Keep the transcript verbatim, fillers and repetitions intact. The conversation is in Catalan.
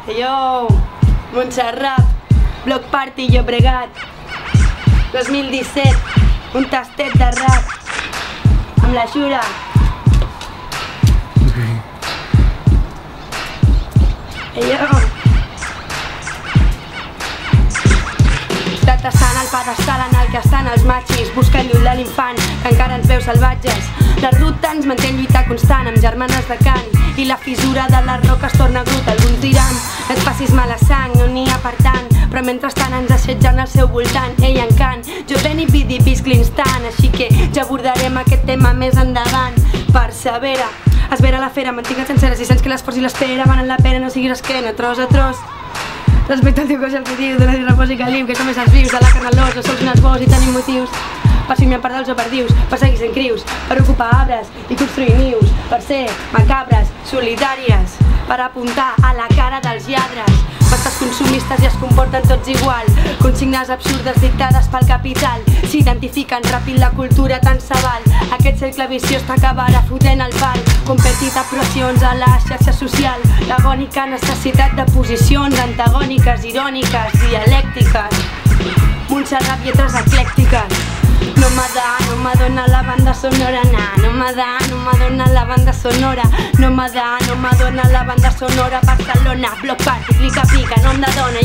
Yo, Montserrat, Block Party Llobregat, dos mil disset, un tastet de rap, amb la Xura. Yo. Tassant el pedestal en el que estan els machis, busca lluny de l'infant que encara ens veu salvatges. La ruta ens manté en lluita constant amb germanes de cant i la fissura de les roques torna bruta. Alguns diran, no et facis mala sang, no n'hi ha per tant, però mentrestant ens assetgen al seu voltant. Ei, encant, jo ben i vidi visc l'instant, així que ja abordarem aquest tema més endavant. Persevera, esvera la fera, mantingue't sencera, si sents que l'esforç i l'espera valen la pena, no siguis esquena, tros a tros. Respecte al teu cos i el que dius, dona-li repòs i calim, que som éssers vius, de la carn a l'os, no sols un esbós i tenim motius per signar part dels o perdius, per seguir sent crius, per ocupar arbres i construir nius, per ser macabres, solidàries, per apuntar a la cara dels lladres, masses consumistes i es comporten tots igual, consignes absurdes dictades pel capital, s'identifiquen ràpid la cultura tant se val, aquest cercle viciós t'acabarà fotent el pal, competita pressions a la xarxa social, l'agònica necessitat de posicions antagòniques, iròniques, dialèctiques, Montserrat lletres eclèctiques. No m'ada, no m'adona la banda sonora, na, no m'ada, no m'adona la banda sonora, no m'ada, no m'adona la banda sonora, Barcelona, Block Party, pica pica, no em dona.